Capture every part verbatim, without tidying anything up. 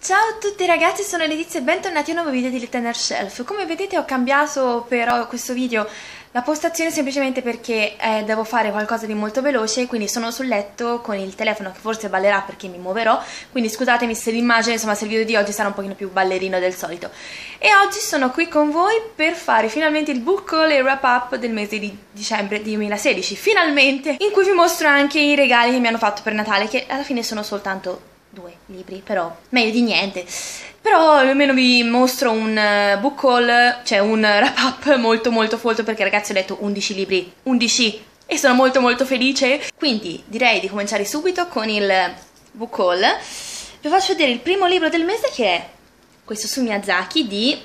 Ciao a tutti ragazzi, sono Letizia e bentornati a un nuovo video di Little Nerd Shelf. Come vedete ho cambiato però questo video la postazione semplicemente perché eh, devo fare qualcosa di molto veloce, quindi sono sul letto con il telefono che forse ballerà perché mi muoverò, quindi scusatemi se l'immagine, insomma se il video di oggi sarà un pochino più ballerino del solito. E oggi sono qui con voi per fare finalmente il book haul e wrap up del mese di dicembre duemilasedici, finalmente, in cui vi mostro anche i regali che mi hanno fatto per Natale, che alla fine sono soltanto due libri, però meglio di niente. Però almeno vi mostro un uh, book haul, cioè un wrap up molto molto folto, perché ragazzi ho letto undici libri, undici, e sono molto molto felice. Quindi direi di cominciare subito con il book haul. Vi faccio vedere il primo libro del mese, che è questo su Miyazaki di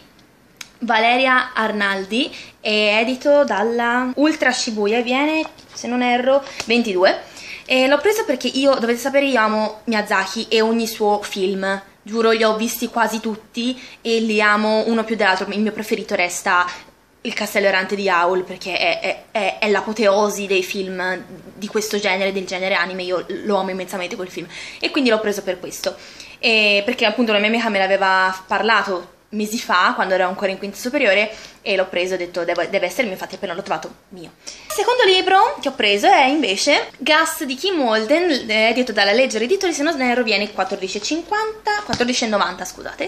Valeria Arnaldi, è edito dalla Ultra Shibuya e viene, se non erro, ventidue. E l'ho preso perché io, dovete sapere, io amo Miyazaki e ogni suo film, giuro, li ho visti quasi tutti e li amo uno più dell'altro. Il mio preferito resta Il Castello Errante di Howl, perché è, è, è, è l'apoteosi dei film di questo genere, del genere anime. Io lo amo immensamente quel film e quindi l'ho preso per questo, e perché appunto una mia amica me l'aveva parlato mesi fa, quando ero ancora in quinta superiore, e l'ho preso, ho detto deve, deve essere mio, infatti appena l'ho trovato mio. Il secondo libro che ho preso è invece Gus di Kim Holden, edito dalla Ledger Editori, se non erro viene quattordici e cinquanta, quattordici e novanta, scusate.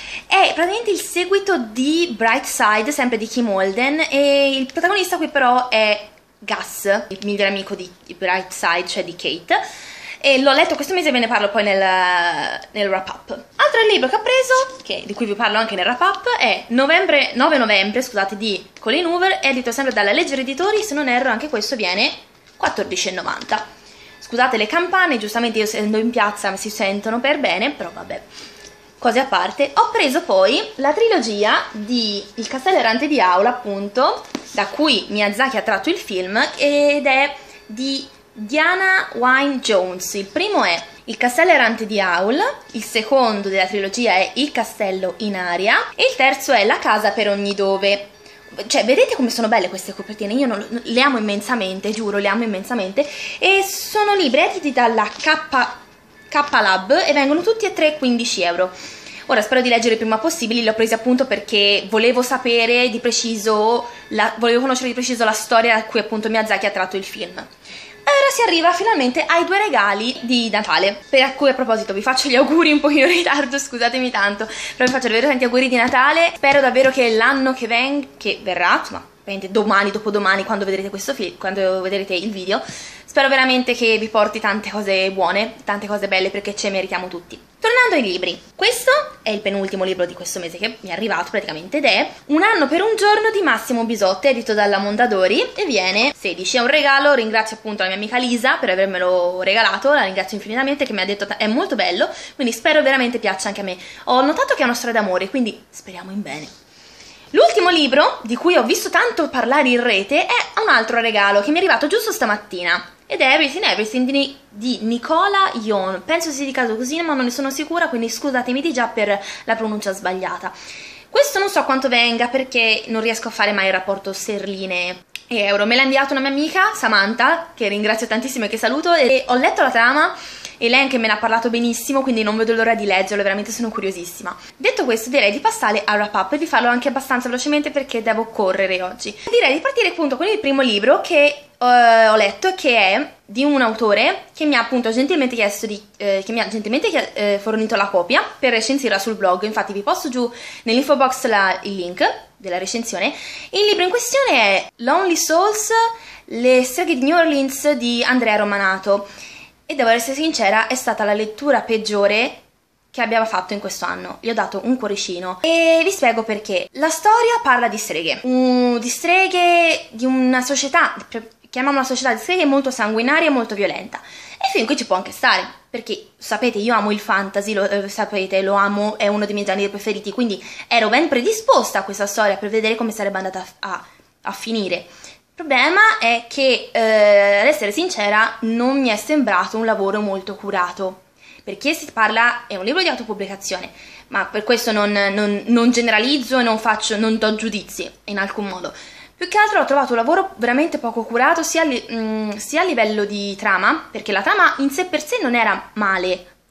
È praticamente il seguito di Bright Side, sempre di Kim Holden, e il protagonista qui però è Gus, il migliore amico di Bright Side, cioè di Kate. E l'ho letto questo mese e ve ne parlo poi nel, nel wrap up. Altro libro che ho preso, che, di cui vi parlo anche nel wrap up, è novembre, nove novembre, scusate, di Colleen Hoover, edito sempre dalla Ledger Editori, se non erro anche questo viene quattordici e novanta. Scusate le campane, giustamente io essendo in piazza mi si sentono per bene, però vabbè, cose a parte. Ho preso poi la trilogia di Il Castello Errante di Howl, appunto, da cui Miyazaki ha tratto il film, ed è di Diana Wynne Jones. Il primo è Il Castello Errante di Howl, il secondo della trilogia è Il Castello in Aria e il terzo è La Casa per ogni dove. Cioè, vedete come sono belle queste copertine? Io non, le amo immensamente, giuro, le amo immensamente. E sono libri editi dalla K, K Lab e vengono tutti e tre quindici euro. Ora spero di leggere il prima possibile, li ho presi appunto perché volevo sapere di preciso, la, volevo conoscere di preciso la storia da cui appunto Miyazaki ha tratto il film. Ora si arriva finalmente ai due regali di Natale, per cui a proposito vi faccio gli auguri un pochino in ritardo, scusatemi tanto, però vi faccio davvero tanti auguri di Natale. Spero davvero che l'anno che, ven che verrà, insomma, domani, dopodomani, quando vedrete questo film, quando vedrete il video, spero veramente che vi porti tante cose buone, tante cose belle, perché ce le meritiamo tutti. Tornando ai libri, questo è il penultimo libro di questo mese che mi è arrivato praticamente, ed è Un anno per un giorno di Massimo Bisotti, edito dalla Mondadori, e viene sedici. È un regalo, ringrazio appunto la mia amica Lisa per avermelo regalato, la ringrazio infinitamente, che mi ha detto è molto bello, quindi spero veramente piaccia anche a me. Ho notato che è una storia d'amore, quindi speriamo in bene. L'ultimo libro, di cui ho visto tanto parlare in rete, è un altro regalo che mi è arrivato giusto stamattina, ed è Everything Everything di, di Nicola Yon. Penso si dica così, ma non ne sono sicura, quindi scusatemi di già per la pronuncia sbagliata. Questo non so quanto venga, perché non riesco a fare mai il rapporto sterline e euro. Me l'ha inviato una mia amica, Samantha, che ringrazio tantissimo e che saluto, e ho letto la trama e lei anche me ne ha parlato benissimo, quindi non vedo l'ora di leggerlo, veramente sono curiosissima. Detto questo, direi di passare al wrap up e di farlo anche abbastanza velocemente perché devo correre oggi. Direi di partire appunto con il primo libro che uh, ho letto, che è di un autore che mi ha appunto gentilmente chiesto di, eh, che mi ha gentilmente eh, fornito la copia per recensirla sul blog. Infatti vi posto giù nell'info box la, il link della recensione. Il libro in questione è Lonely Souls, le streghe di New Orleans di Andrea Romanato, e devo essere sincera, è stata la lettura peggiore che abbia fatto in questo anno. Gli ho dato un cuoricino e vi spiego perché. La storia parla di streghe, um, di streghe di una società, chiamiamola società di streghe, molto sanguinaria e molto violenta, e fin qui ci può anche stare, perché sapete io amo il fantasy, lo eh, sapete, lo amo, è uno dei miei generi preferiti, quindi ero ben predisposta a questa storia per vedere come sarebbe andata a, a, a finire. Il problema è che, eh, ad essere sincera, non mi è sembrato un lavoro molto curato, perché si parla, è un libro di autopubblicazione, ma per questo non, non, non generalizzo e non, faccio, non do giudizi in alcun modo. Più che altro ho trovato un lavoro veramente poco curato, sia a, li, mh, sia a livello di trama, perché la trama in sé per sé non era male,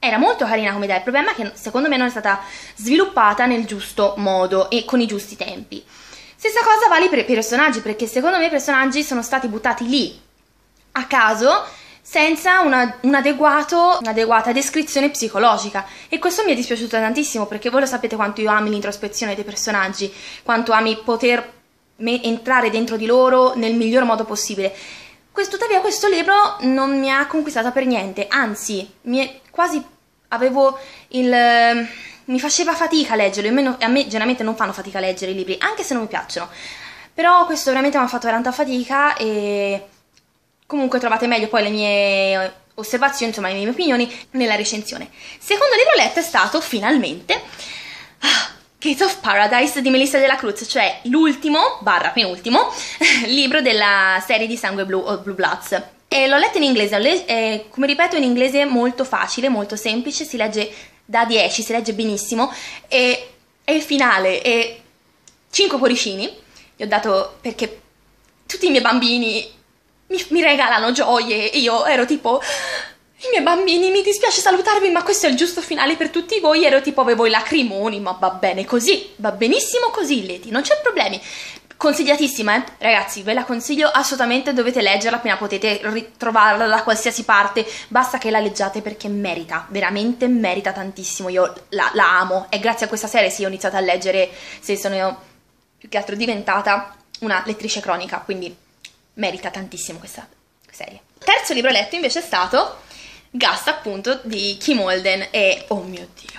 era molto carina come idea, il problema è che secondo me non è stata sviluppata nel giusto modo e con i giusti tempi. Stessa cosa vale per i personaggi, perché secondo me i personaggi sono stati buttati lì a caso, senza una, un adeguato, un'adeguata descrizione psicologica, e questo mi è dispiaciuto tantissimo, perché voi lo sapete quanto io ami l'introspezione dei personaggi, quanto ami poter entrare dentro di loro nel miglior modo possibile. Questo, tuttavia questo libro non mi ha conquistata per niente, anzi mi è quasi avevo il mi faceva fatica a leggerlo. Io, a me generalmente non fanno fatica a leggere i libri, anche se non mi piacciono, però questo veramente mi ha fatto veramente fatica. E comunque trovate meglio poi le mie osservazioni, insomma le mie opinioni, nella recensione. Secondo libro letto è stato finalmente Gates of Paradise di Melissa De La Cruz, cioè l'ultimo, barra penultimo, libro della serie di Sangue Blu o Blue Bloods. E l'ho letto in inglese, è, come ripeto, in inglese molto facile, molto semplice, si legge da dieci, si legge benissimo, e, e il finale è cinque cuoricini, gli ho dato, perché tutti i miei bambini mi, mi regalano gioie e io ero tipo... I miei bambini, mi dispiace salutarvi, ma questo è il giusto finale per tutti voi. Ero tipo, avevo i lacrimoni, ma va bene così, va benissimo così, Leti, non c'è problemi. Consigliatissima, eh? Ragazzi, ve la consiglio assolutamente, dovete leggerla appena potete, ritrovarla da qualsiasi parte, basta che la leggiate perché merita, veramente merita tantissimo. Io la, la amo, e grazie a questa serie sì ho iniziato a leggere, se sono io più che altro diventata una lettrice cronica, quindi merita tantissimo questa serie. Terzo libro letto invece è stato Gust, appunto, di Kim Holden, e oh mio Dio,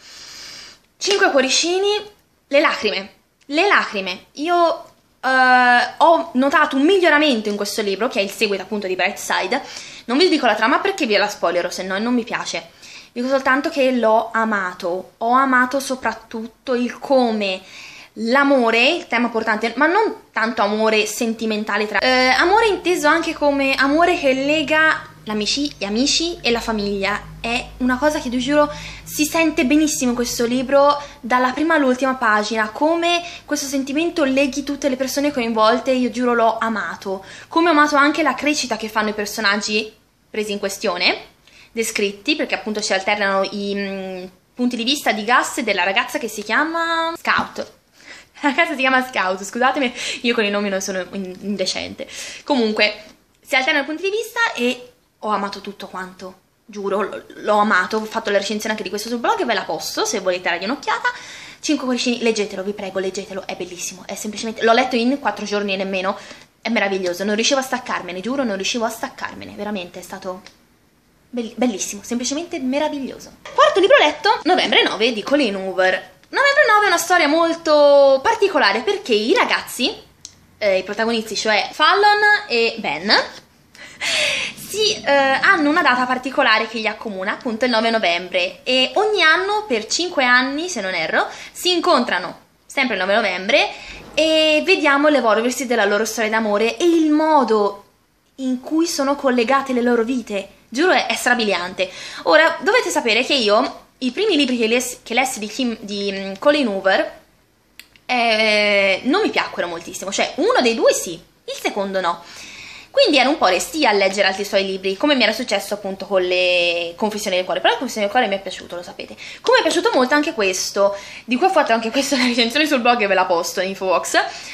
cinque cuoricini, le lacrime, le lacrime. Io uh, ho notato un miglioramento in questo libro, che è il seguito appunto di Brightside. Non vi dico la trama perché vi la spoilerò, se no non mi piace. Dico soltanto che l'ho amato, ho amato soprattutto il come l'amore, il tema portante, ma non tanto amore sentimentale, tra eh, amore inteso anche come amore che lega amici, gli amici e la famiglia. È una cosa che, vi giuro, si sente benissimo in questo libro, dalla prima all'ultima pagina, come questo sentimento leghi tutte le persone coinvolte. Io giuro l'ho amato, come ho amato anche la crescita che fanno i personaggi presi in questione, descritti, perché appunto ci alternano i mh, punti di vista di Gus e della ragazza che si chiama Scout. La ragazza si chiama Scout, scusatemi, io con i nomi non sono indecente. Comunque, si alternano i punti di vista e ho amato tutto quanto, giuro, l'ho amato. Ho fatto la recensione anche di questo sul blog, ve la posto se volete dargli un'occhiata. cinque cuoricini, leggetelo, vi prego, leggetelo, è bellissimo, è semplicemente... L'ho letto in quattro giorni e nemmeno, è meraviglioso, non riuscivo a staccarmene, giuro, non riuscivo a staccarmene, veramente è stato bellissimo, semplicemente meraviglioso. Quarto libro letto, Novembre nove di Colleen Hoover. Novembre nove è una storia molto particolare perché i ragazzi, eh, i protagonisti, cioè Fallon e Ben, si, eh, hanno una data particolare che li accomuna, appunto il nove novembre, e ogni anno per cinque anni, se non erro, si incontrano sempre il nove novembre e vediamo l'evolversi della loro storia d'amore e il modo in cui sono collegate le loro vite. Giuro, è, è strabiliante. Ora, dovete sapere che io i primi libri che, les, che lessi di, Kim, di um, Colleen Hoover eh, non mi piacquero moltissimo, cioè uno dei due sì, il secondo no. Quindi ero un po' restia a leggere altri suoi libri, come mi era successo appunto con le Confessioni del Cuore. Però le Confessioni del Cuore mi è piaciuto, lo sapete. Come mi è piaciuto molto anche questo, di cui ho fatto anche questa recensione sul blog e ve la posto in Infobox.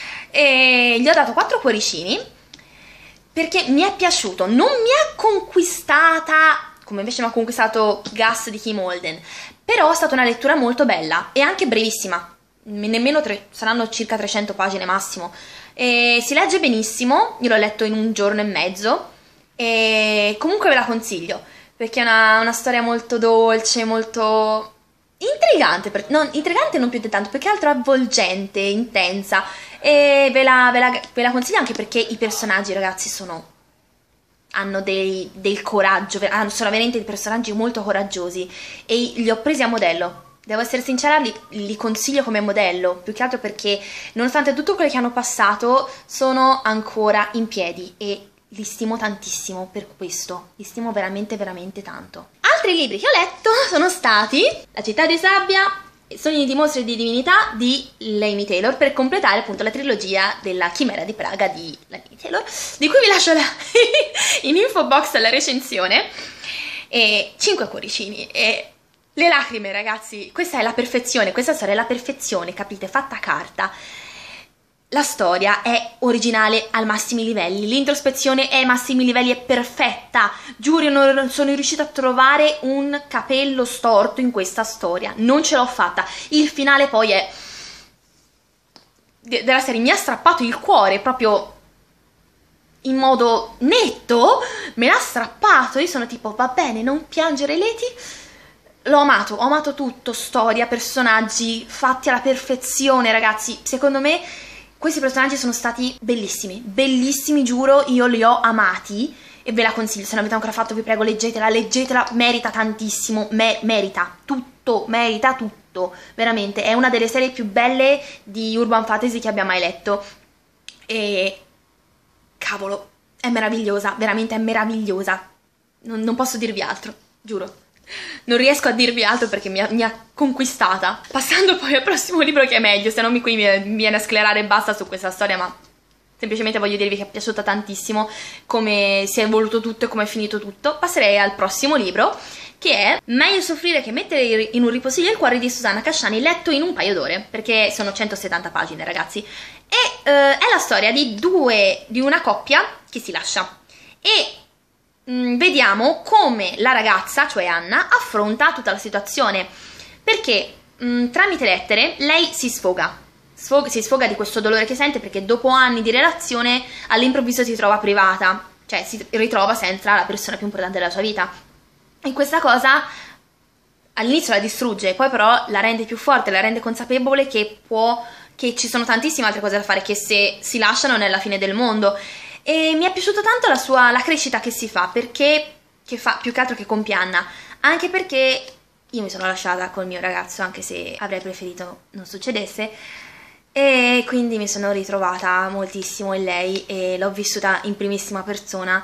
E gli ho dato quattro cuoricini perché mi è piaciuto, non mi ha conquistata come invece mi ha conquistato Gus di Kim Holden, però è stata una lettura molto bella e anche brevissima, nemmeno tre, saranno circa trecento pagine massimo. E si legge benissimo, io l'ho letto in un giorno e mezzo e comunque ve la consiglio perché è una, una storia molto dolce, molto intrigante, per, non, intrigante non più di tanto, perché altro avvolgente, intensa, e ve la, ve, la, ve la consiglio anche perché i personaggi, ragazzi, sono hanno dei, del coraggio, sono veramente dei personaggi molto coraggiosi e li ho presi a modello. Devo essere sincera, li, li consiglio come modello, più che altro perché nonostante tutto quello che hanno passato sono ancora in piedi e li stimo tantissimo per questo, li stimo veramente veramente tanto. Altri libri che ho letto sono stati La città di sabbia, Sogni di mostri e di divinità di Laini Taylor, per completare appunto la trilogia della Chimera di Praga di Laini Taylor, di cui vi lascio la in info box la recensione. e cinque cuoricini e le lacrime, ragazzi. Questa è la perfezione, questa storia è la perfezione, capite? Fatta a carta. La storia è originale ai massimi livelli, l'introspezione è ai massimi livelli, è perfetta. Giuro, non sono riuscita a trovare un capello storto in questa storia, non ce l'ho fatta. Il finale poi è della serie, mi ha strappato il cuore proprio in modo netto, me l'ha strappato. Io sono tipo, va bene, non piangere Leti. L'ho amato, ho amato tutto, storia, personaggi fatti alla perfezione, ragazzi. Secondo me questi personaggi sono stati bellissimi, bellissimi, giuro, io li ho amati e ve la consiglio. Se non l'avete ancora fatto vi prego leggetela, leggetela, merita tantissimo, me merita tutto, merita tutto, veramente. È una delle serie più belle di Urban Fantasy che abbia mai letto e cavolo, è meravigliosa, veramente è meravigliosa, non, non posso dirvi altro, giuro. Non riesco a dirvi altro perché mi ha, mi ha conquistata. Passando poi al prossimo libro, che è meglio, se no mi, qui mi, mi viene a sclerare e basta su questa storia, ma semplicemente voglio dirvi che è piaciuta tantissimo come si è evoluto tutto e come è finito tutto. Passerei al prossimo libro, che è Meglio soffrire che mettere in un ripostiglio il cuore di Susanna Casciani, letto in un paio d'ore, perché sono centosettanta pagine, ragazzi. E eh, è la storia di due, di una coppia che si lascia e vediamo come la ragazza, cioè Anna, affronta tutta la situazione, perché mh, tramite lettere lei si sfoga. sfoga, si sfoga di questo dolore che sente, perché dopo anni di relazione all'improvviso si trova privata, cioè si ritrova senza la persona più importante della sua vita, e questa cosa all'inizio la distrugge, poi però la rende più forte, la rende consapevole che può, che ci sono tantissime altre cose da fare, che se si lasciano non è la fine del mondo. E mi è piaciuta tanto la sua la crescita che si fa, perché che fa più che altro che compie Anna, anche perché io mi sono lasciata col mio ragazzo, anche se avrei preferito non succedesse, e quindi mi sono ritrovata moltissimo in lei e l'ho vissuta in primissima persona.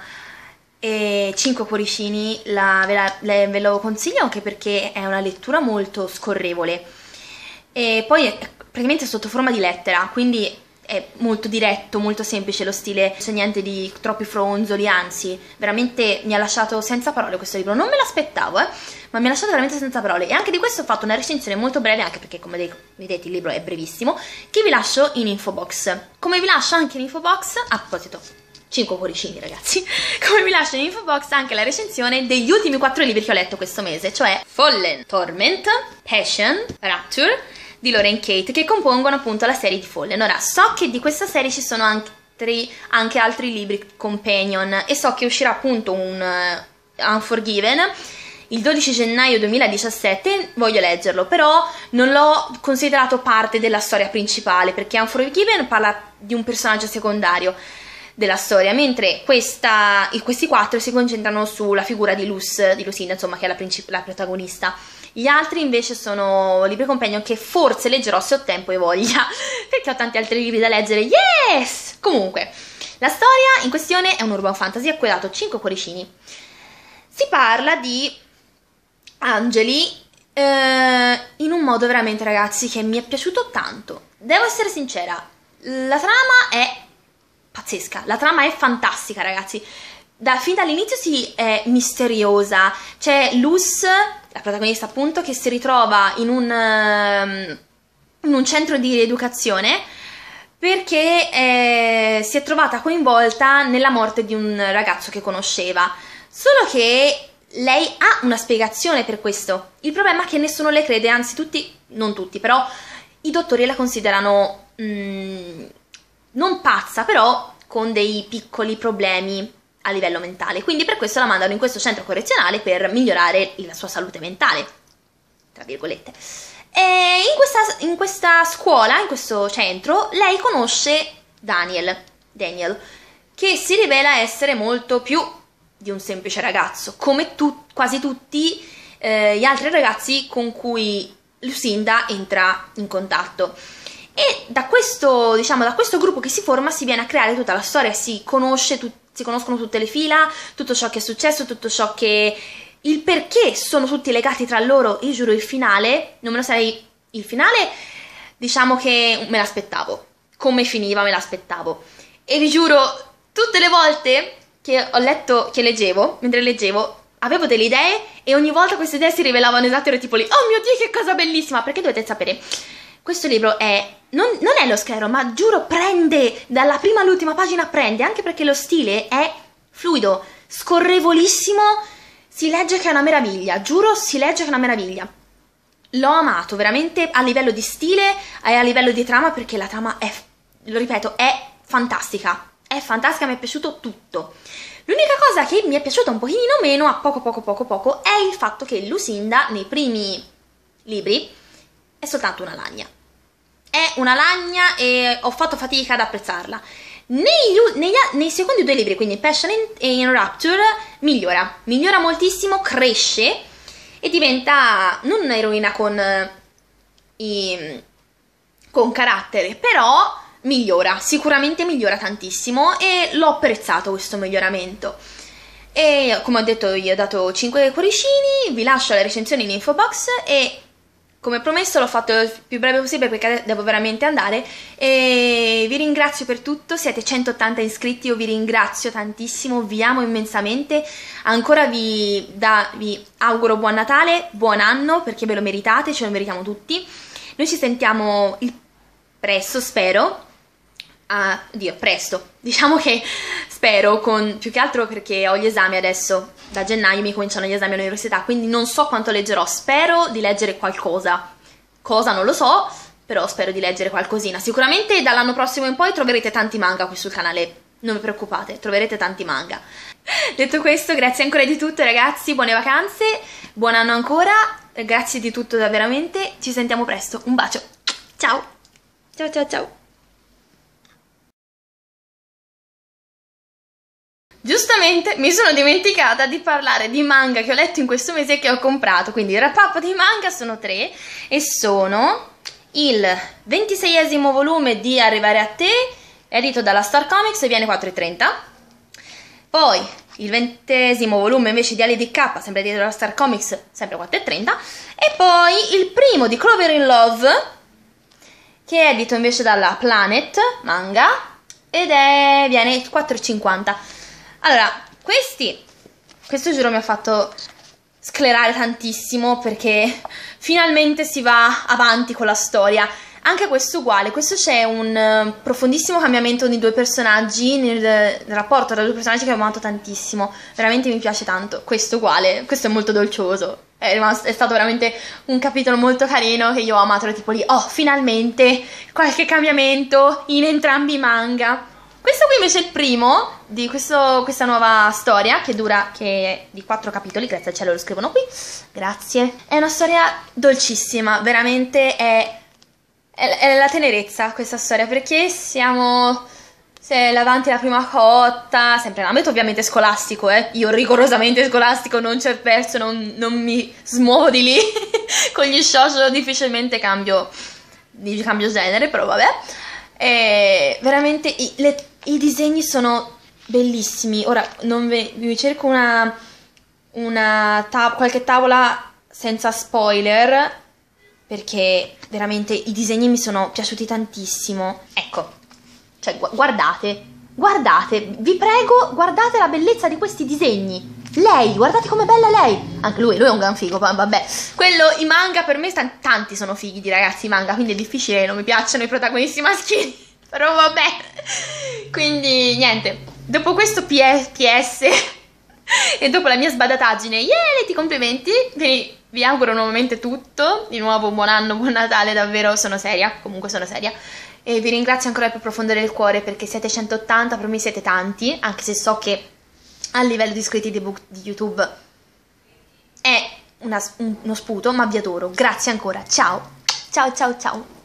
E Cinque cuoricini la, ve, la, le, ve lo consiglio anche perché è una lettura molto scorrevole e poi è praticamente sotto forma di lettera, quindi è molto diretto, molto semplice lo stile, c'è niente di troppi fronzoli, anzi veramente mi ha lasciato senza parole questo libro. Non me l'aspettavo, eh, ma mi ha lasciato veramente senza parole, e anche di questo ho fatto una recensione molto breve, anche perché come vedete il libro è brevissimo, che vi lascio in info box. Come vi lascio anche in info box, a proposito, cinque cuoricini ragazzi, come vi lascio in info box anche la recensione degli ultimi quattro libri che ho letto questo mese, cioè Fallen, Torment, Passion, Rapture di Lauren Kate, che compongono appunto la serie di Fallen. Ora, so che di questa serie ci sono anche, anche altri libri companion e so che uscirà appunto un uh, Unforgiven il dodici gennaio duemiladiciassette, voglio leggerlo, però non l'ho considerato parte della storia principale, perché Unforgiven parla di un personaggio secondario della storia, mentre questa, questi quattro si concentrano sulla figura di Luz, di Lucinda, insomma, che è la, la protagonista. Gli altri invece sono libri companion che forse leggerò se ho tempo e voglia, perché ho tanti altri libri da leggere, yes! Comunque, la storia in questione è un urban fantasy a cui ho dato cinque cuoricini. Si parla di angeli eh, in un modo veramente, ragazzi, che mi è piaciuto tanto. Devo essere sincera, la trama è pazzesca, la trama è fantastica, ragazzi. Da, fin dall'inizio si è misteriosa, c'è Luz, la protagonista appunto, che si ritrova in un, um, in un centro di rieducazione perché eh, si è trovata coinvolta nella morte di un ragazzo che conosceva, solo che lei ha una spiegazione per questo. Il problema è che nessuno le crede, anzi tutti, non tutti, però i dottori la considerano mm, non pazza, però con dei piccoli problemi a livello mentale, quindi per questo la mandano in questo centro correzionale per migliorare la sua salute mentale, tra virgolette. E in questa, in questa scuola, in questo centro, lei conosce Daniel, Daniel, che si rivela essere molto più di un semplice ragazzo, come tu, quasi tutti eh, gli altri ragazzi con cui Lucinda entra in contatto. E da questo, diciamo, da questo gruppo che si forma si viene a creare tutta la storia, si conosce tutti. Si conoscono tutte le fila, tutto ciò che è successo, tutto ciò che... il perché sono tutti legati tra loro. Io giuro, il finale, non me lo sarei... il finale, diciamo che me l'aspettavo. Come finiva me l'aspettavo. E vi giuro, tutte le volte che ho letto, che leggevo, mentre leggevo, avevo delle idee e ogni volta queste idee si rivelavano esatte, ero tipo lì, oh mio Dio, che cosa bellissima, perché dovete sapere, questo libro è, non, non è lo sclero, ma giuro prende, dalla prima all'ultima pagina prende, anche perché lo stile è fluido, scorrevolissimo, si legge che è una meraviglia, giuro si legge che è una meraviglia. L'ho amato veramente a livello di stile e a livello di trama, perché la trama è, lo ripeto, è fantastica, è fantastica, mi è piaciuto tutto. L'unica cosa che mi è piaciuta un pochino meno, a poco poco poco poco, è il fatto che Lucinda nei primi libri è soltanto una lagna. È una lagna e ho fatto fatica ad apprezzarla. Nei, nei, nei secondi due libri, quindi Passion e in Rapture, migliora, migliora moltissimo, cresce e diventa non un'eroina con, i, con carattere, però migliora, sicuramente migliora tantissimo e l'ho apprezzato questo miglioramento. E come ho detto io ho dato cinque cuoricini, vi lascio la recensione in info box e come promesso l'ho fatto il più breve possibile perché devo veramente andare e vi ringrazio per tutto, siete centottanta iscritti, io vi ringrazio tantissimo, vi amo immensamente, ancora vi, da, vi auguro buon Natale, buon anno perché ve lo meritate, ce lo meritiamo tutti, noi ci sentiamo il presto spero, ah, Dio, presto, diciamo che spero, con più che altro perché ho gli esami adesso, da gennaio mi cominciano gli esami all'università, quindi non so quanto leggerò, spero di leggere qualcosa, cosa non lo so, però spero di leggere qualcosina, sicuramente dall'anno prossimo in poi troverete tanti manga qui sul canale, non vi preoccupate, troverete tanti manga. Detto questo, grazie ancora di tutto ragazzi, buone vacanze, buon anno ancora, grazie di tutto veramente, ci sentiamo presto, un bacio, ciao, ciao ciao ciao. Giustamente mi sono dimenticata di parlare di manga che ho letto in questo mese e che ho comprato, quindi il wrap-up di manga sono tre e sono il ventiseiesimo volume di Arrivare a te, edito dalla Star Comics e viene quattro e trenta, poi il ventesimo volume invece di Ali D K, sempre edito dalla Star Comics, sempre quattro e trenta, e poi il primo di Clover in Love, che è edito invece dalla Planet Manga ed è, viene quattro e cinquanta. Allora, questi, questo giuro mi ha fatto sclerare tantissimo perché finalmente si va avanti con la storia. Anche questo uguale, questo c'è un uh, profondissimo cambiamento di due personaggi, nel, nel rapporto tra due personaggi che ho amato tantissimo, veramente mi piace tanto. Questo uguale, questo è molto dolcioso, è, rimasto, è stato veramente un capitolo molto carino che io ho amato, ero tipo lì, oh finalmente qualche cambiamento in entrambi i manga. Questo qui invece è il primo di questo, questa nuova storia che dura, che è di quattro capitoli, grazie al cielo lo scrivono qui, grazie. È una storia dolcissima, veramente è, è, è la tenerezza questa storia, perché siamo se davanti alla prima cotta, sempre in ambito ovviamente scolastico, eh. Io rigorosamente scolastico, non c'è verso, non, non mi smuovo di lì, con gli shoujo difficilmente cambio, cambio genere, però vabbè. E veramente i, le, i disegni sono bellissimi. Ora non ve, vi cerco una, una ta qualche tavola senza spoiler perché veramente i disegni mi sono piaciuti tantissimo. Ecco, cioè gu guardate, guardate, vi prego, guardate la bellezza di questi disegni. Lei, guardate com'è bella lei. Anche lui, lui è un gran figo, vabbè. Quello, i manga per me, tanti sono fighi di ragazzi i manga, quindi è difficile, non mi piacciono i protagonisti maschili. Però vabbè. Quindi, niente. Dopo questo P S e dopo la mia sbadataggine, yeah, ti complimenti. Quindi vi auguro nuovamente tutto. Di nuovo buon anno, buon Natale, davvero sono seria. Comunque sono seria. E vi ringrazio ancora per profondo del cuore perché siete centottanta, per me siete tanti, anche se so che a livello di iscritti di, book, di YouTube è una, uno sputo, ma vi adoro. Grazie ancora. Ciao. Ciao, ciao, ciao.